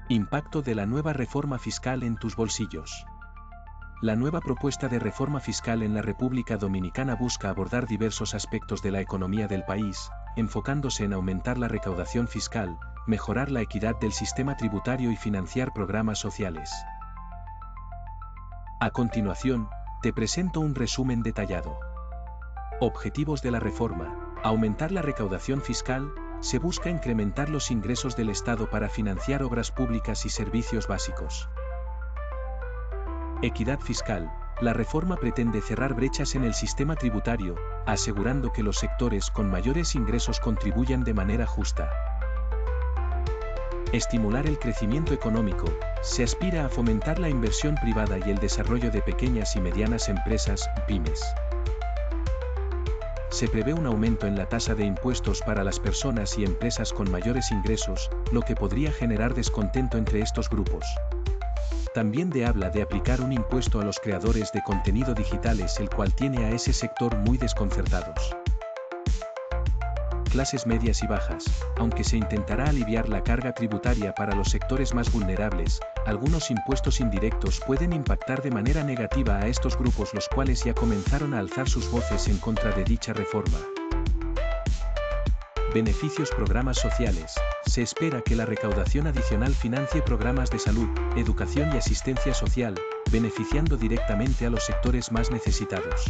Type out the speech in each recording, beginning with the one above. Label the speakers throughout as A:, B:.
A: Impacto de la nueva reforma fiscal en tus bolsillos. La nueva propuesta de reforma fiscal en la República Dominicana busca abordar diversos aspectos de la economía del país, enfocándose en aumentar la recaudación fiscal, mejorar la equidad del sistema tributario y financiar programas sociales. A continuación, te presento un resumen detallado. Objetivos de la reforma: aumentar la recaudación fiscal. Se busca incrementar los ingresos del Estado para financiar obras públicas y servicios básicos. Equidad fiscal. La reforma pretende cerrar brechas en el sistema tributario, asegurando que los sectores con mayores ingresos contribuyan de manera justa. Estimular el crecimiento económico. Se aspira a fomentar la inversión privada y el desarrollo de pequeñas y medianas empresas, pymes. Se prevé un aumento en la tasa de impuestos para las personas y empresas con mayores ingresos, lo que podría generar descontento entre estos grupos. También habla de aplicar un impuesto a los creadores de contenido digitales, el cual tiene a ese sector muy desconcertados. Clases medias y bajas. Aunque se intentará aliviar la carga tributaria para los sectores más vulnerables, algunos impuestos indirectos pueden impactar de manera negativa a estos grupos, los cuales ya comenzaron a alzar sus voces en contra de dicha reforma. Beneficios: programas sociales. Se espera que la recaudación adicional financie programas de salud, educación y asistencia social, beneficiando directamente a los sectores más necesitados.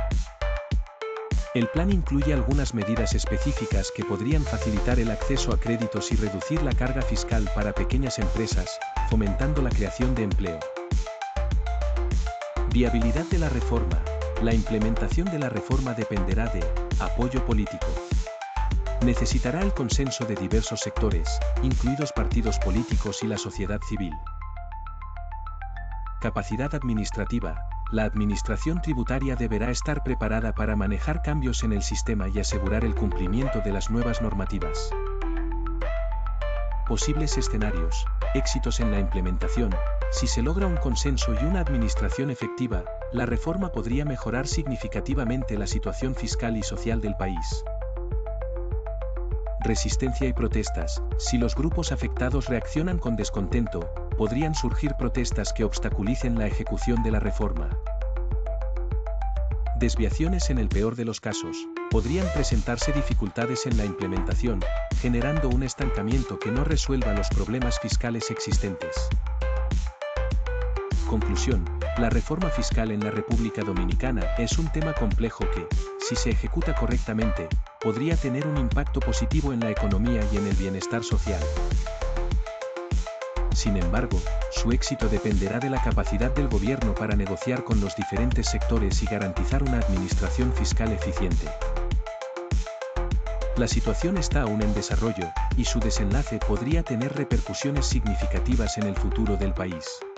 A: El plan incluye algunas medidas específicas que podrían facilitar el acceso a créditos y reducir la carga fiscal para pequeñas empresas, fomentando la creación de empleo. Viabilidad de la reforma. La implementación de la reforma dependerá de apoyo político. Necesitará el consenso de diversos sectores, incluidos partidos políticos y la sociedad civil. Capacidad administrativa. La administración tributaria deberá estar preparada para manejar cambios en el sistema y asegurar el cumplimiento de las nuevas normativas. Posibles escenarios: éxitos en la implementación. Si se logra un consenso y una administración efectiva, la reforma podría mejorar significativamente la situación fiscal y social del país. Resistencia y protestas. Si los grupos afectados reaccionan con descontento, podrían surgir protestas que obstaculicen la ejecución de la reforma. Desviaciones. En el peor de los casos, podrían presentarse dificultades en la implementación, generando un estancamiento que no resuelva los problemas fiscales existentes. Conclusión: la reforma fiscal en la República Dominicana es un tema complejo que, si se ejecuta correctamente, podría tener un impacto positivo en la economía y en el bienestar social. Sin embargo, su éxito dependerá de la capacidad del gobierno para negociar con los diferentes sectores y garantizar una administración fiscal eficiente. La situación está aún en desarrollo, y su desenlace podría tener repercusiones significativas en el futuro del país.